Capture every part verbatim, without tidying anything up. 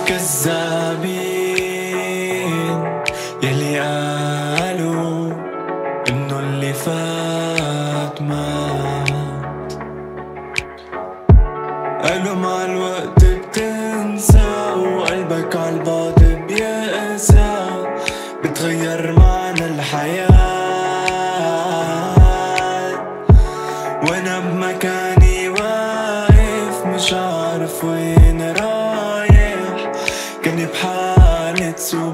كذابين يلي قالوا إنه اللي فات مات، قالوا مع الوقت بتنسى وقلبك عالبعد بيقسى، بتغير معنى الحياة، وانا بمكاني واقف مش عارف وين رايح، كاني بحالة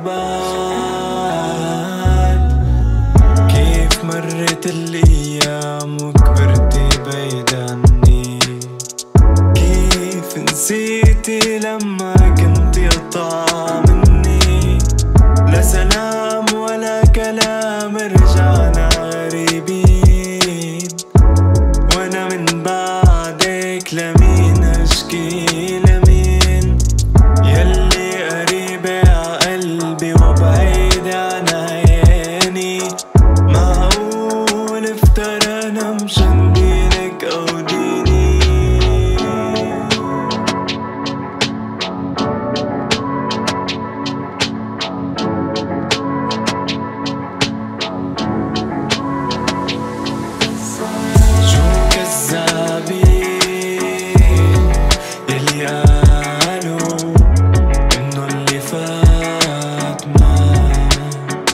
سبات. كيف مرت الايام وكبرتي بعيد عني، كيف نسيتي لما كنتي قطعة مني، لا سلام ولا كلام رجعنا غريبين، وانا من بعدك لمين اشكي لمين، يلي قريبة عقلبي وبعيدة عن عيني، معقول افترقنا مشان دينك او ديني. شو كذابين يلي قالوا إنه اللي فات مات،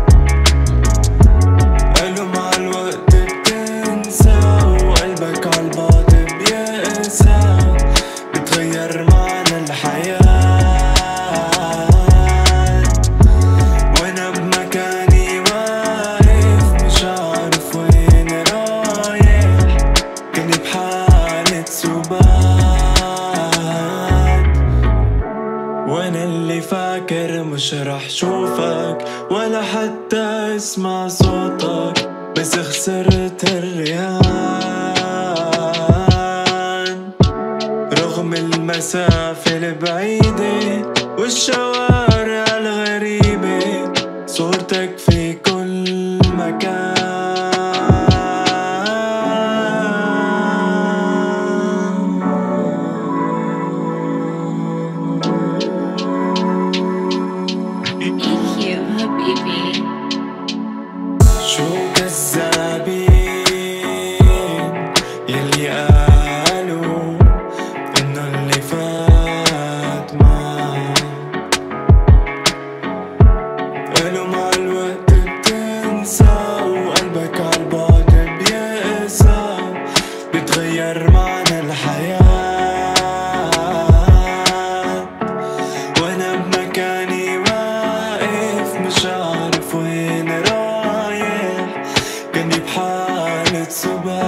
قالوا مع الوقت بتنسى وقلبك عالبعد بيقسى، بتغير معنى الحياة، وانا بمكاني واقف مش عارف وين رايح، كاني بحالة سبات، وانا اللي فاكر مش رح شوفك ولا حتى اسمع صوتك، بس خسرت الريان رغم المسافة البعيدة والشوارع الغريبة، صورتك في كل مكان. كيوب حبيبي. شو كذابين يلي قالوا إنه اللي فات مات، قالوا مع الوقت بتنسى وقلبك عالبعد بيقسى، بتغير معنى الحياة، وانا بمكاني واقف مش عارف وين رايح، كاني بحالة سبات.